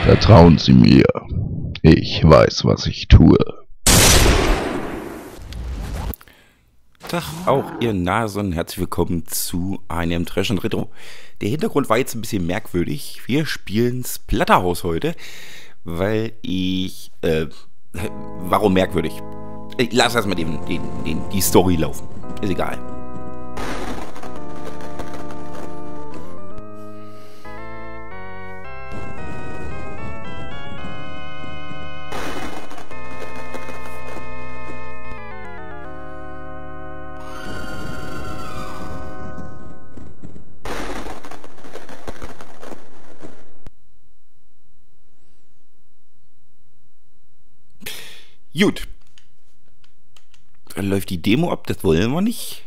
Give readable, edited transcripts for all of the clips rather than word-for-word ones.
Vertrauen Sie mir. Ich weiß, was ich tue. Tag auch ihr Nasen, herzlich willkommen zu einem Trash & Retro. Der Hintergrund war jetzt ein bisschen merkwürdig. Wir spielen Splatterhouse heute, weil ich, warum merkwürdig? Ich lasse erstmal die Story laufen, ist egal. Gut. Dann läuft die Demo ab, das wollen wir nicht.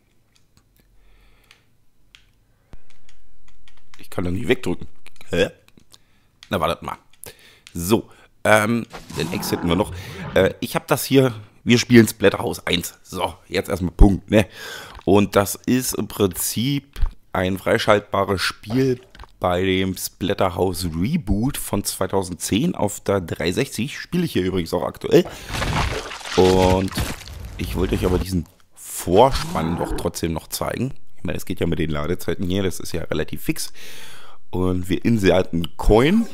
Ich kann doch nicht wegdrücken. Hä? Na, wartet mal. So, den exiten wir noch. Ich habe das hier, wir spielen Splatterhouse 1. So, jetzt erstmal Punkt, ne? Und das ist im Prinzip ein freischaltbares Spiel bei dem Splatterhouse Reboot von 2010 auf der 360. Spiele ich hier übrigens auch aktuell. Und ich wollte euch aber diesen Vorspann doch trotzdem noch zeigen. Ich meine, es geht ja mit den Ladezeiten hier, das ist ja relativ fix. Und wir inserten Coin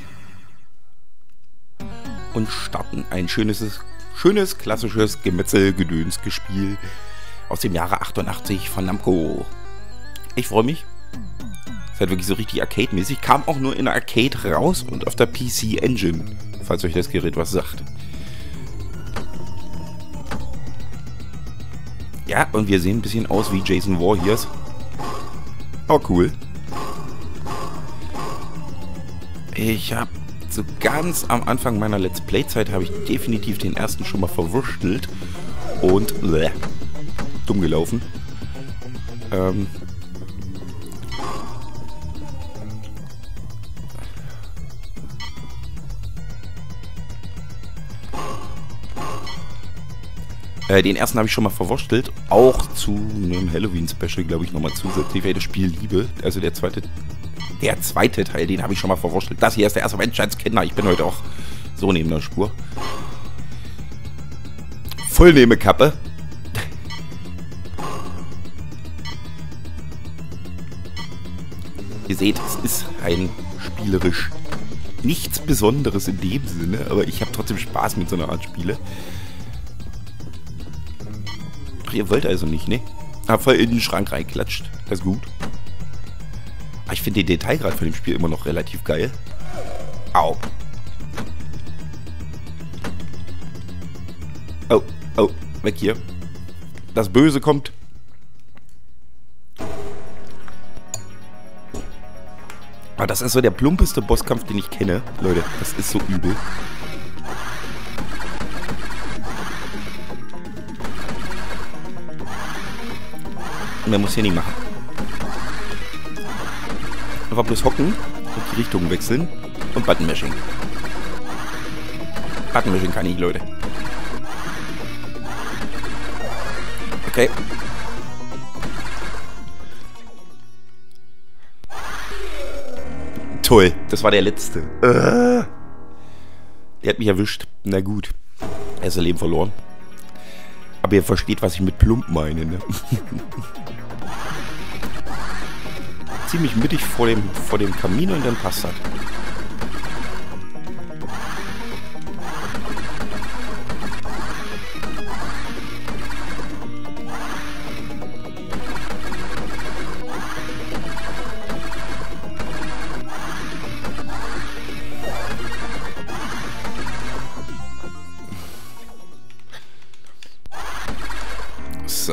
und starten ein schönes klassisches Gemetzel-Gedöns-Gespiel aus dem Jahre 88 von Namco. Ich freue mich. Ist halt wirklich so richtig Arcade-mäßig. Kam auch nur in der Arcade raus und auf der PC Engine, falls euch das Gerät was sagt. Ja, und wir sehen ein bisschen aus wie Jason Voorhees. Oh, cool. Ich habe so ganz am Anfang meiner Let's Play-Zeit habe ich definitiv den ersten schon mal verwurschtelt und dumm gelaufen. Den ersten habe ich schon mal verwurschtelt, auch zu einem Halloween-Special, glaube ich, nochmal zusätzlich, weil ich das Spiel liebe. Also der zweite Teil, den habe ich schon mal verwurschtelt. Das hier ist der erste Menschheitskenner. Ich bin heute auch so neben der Spur. Vollnehmekappe. Ihr seht, es ist ein spielerisch nichts Besonderes in dem Sinne, aber ich habe trotzdem Spaß mit so einer Art Spiele. Ach, ihr wollt also nicht, ne? Hab voll in den Schrank reinklatscht. Das ist gut. Aber ich finde den Detailgrad von dem Spiel immer noch relativ geil. Au. Oh, oh, weg hier. Das Böse kommt. Aber das ist so der plumpeste Bosskampf, den ich kenne. Leute, das ist so übel. Mehr muss hier nicht machen. Einfach bloß hocken und die Richtung wechseln und Button-Mashing. Button-Mashing kann ich, Leute. Okay. Toll, das war der letzte. Der hat mich erwischt. Na gut. Er ist sein Leben verloren. Aber ihr versteht, was ich mit plump meine, ne? Ziemlich mittig vor dem Kamin und dann passt das. So.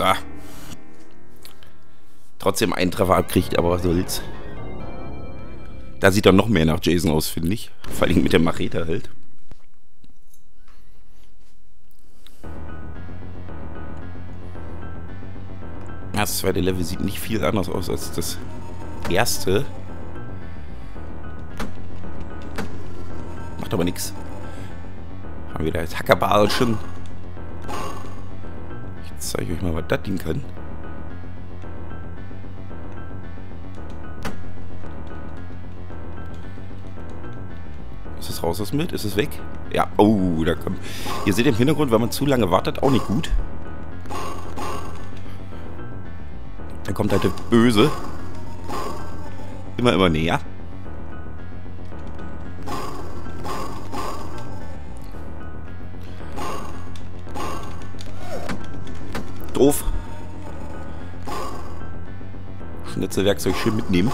Trotzdem einen Treffer abkriegt, aber was soll's. Da sieht er noch mehr nach Jason aus, finde ich. Vor allem mit der Machete halt. Das zweite Level sieht nicht viel anders aus als das erste. Macht aber nichts. Haben wir da jetzt Hackerbalschen. Ich zeige euch mal, was das Ding kann. es raus ist mit. Ist es weg? Ja, oh, da kommt... Ihr seht im Hintergrund, wenn man zu lange wartet, auch nicht gut. Da kommt halt der Böse. Immer näher. Doof. Schnitzelwerkzeug schön mitnehmen.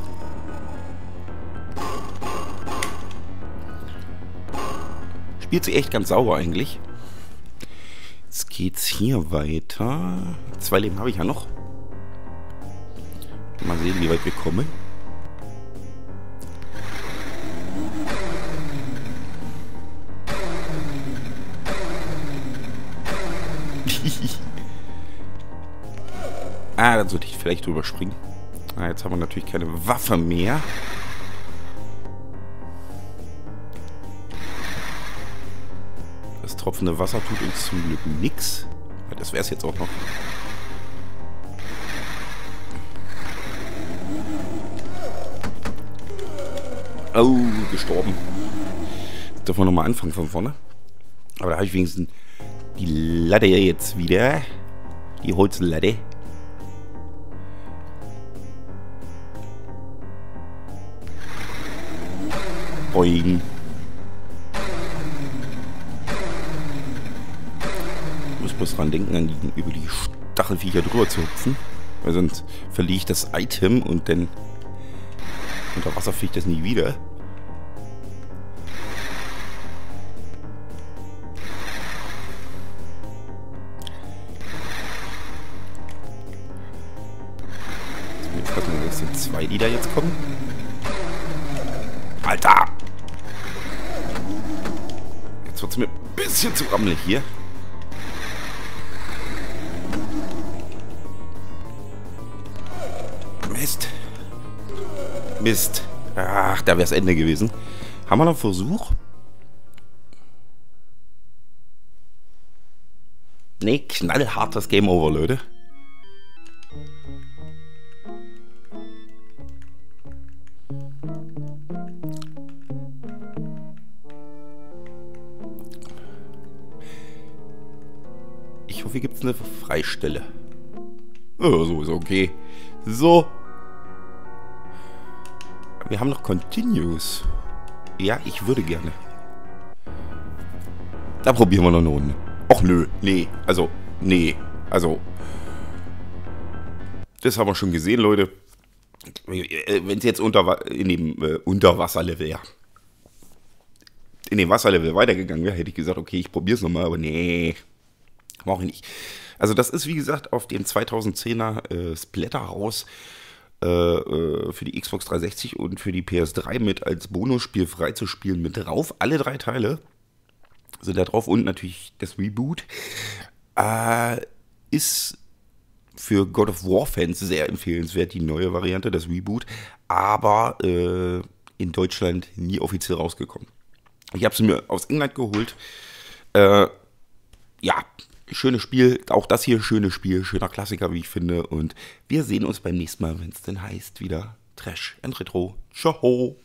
Spielt sich echt ganz sauber eigentlich. Jetzt geht's hier weiter. 2 Leben habe ich ja noch. Mal sehen, wie weit wir kommen. Dann sollte ich vielleicht drüber springen. Jetzt haben wir natürlich keine Waffe mehr. Das tropfende Wasser tut uns zum Glück nichts. Das wäre es jetzt auch noch. Oh, gestorben. Dürfen wir nochmal anfangen von vorne. Aber da habe ich wenigstens die Latte jetzt wieder. Die Holzlatte. Boing. Ich muss bloß dran denken, über die Stachelviecher drüber zu hüpfen. Weil sonst verliere ich das Item und dann unter Wasser fliegt das nie wieder. Das sind 2, die da jetzt kommen. Alter! Jetzt wird es mir ein bisschen zu rammelig hier. Mist. Mist. Ach, da wäre das Ende gewesen. Haben wir noch einen Versuch? Nee, knallhartes Game Over, Leute. Ich hoffe, hier gibt es eine Freistelle. Oh, so ist okay. So. Wir haben noch Continues. Ja, ich würde gerne. Da probieren wir noch eine Runde. Och nö, nee. Also, nee. Also. Das haben wir schon gesehen, Leute. Wenn es jetzt in dem Unterwasserlevel, ja. In dem Wasserlevel weitergegangen wäre, hätte ich gesagt, okay, ich probiere es nochmal, aber nee. Brauche ich nicht. Also das ist, wie gesagt, auf dem 2010er Splatterhouse für die Xbox 360 und für die PS3 mit als Bonusspiel freizuspielen mit drauf. Alle 3 Teile sind da drauf und natürlich das Reboot. Ist für God of War Fans sehr empfehlenswert, die neue Variante, das Reboot. Aber in Deutschland nie offiziell rausgekommen. Ich habe es mir aus England geholt. Ja, schönes Spiel, auch das hier schönes Spiel, schöner Klassiker, wie ich finde. Und wir sehen uns beim nächsten Mal, wenn es denn heißt, wieder Trash and Retro. Ciao!